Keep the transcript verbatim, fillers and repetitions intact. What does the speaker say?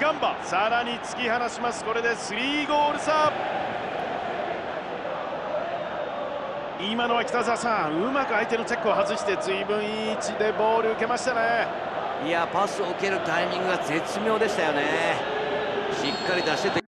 ガンバさらに突き放します。これでスリーゴール差。今のは北澤さん、うまく相手のチェックを外して随分いい位置でボール受けましたね。 いや、パスを受けるタイミングが絶妙でしたよね。しっかり出してて